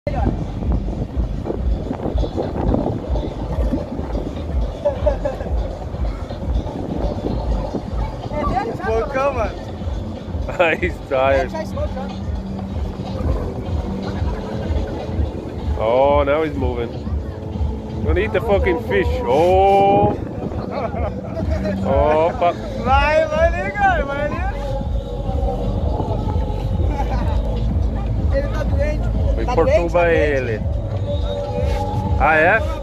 Espocão, mano. He's tired. Oh, now he's moving. Gonna eat the fucking fish. Oh. Opa. Vai ali, cara, vai ali. Ele tá doente, pô. Perturba ele. Ah, é?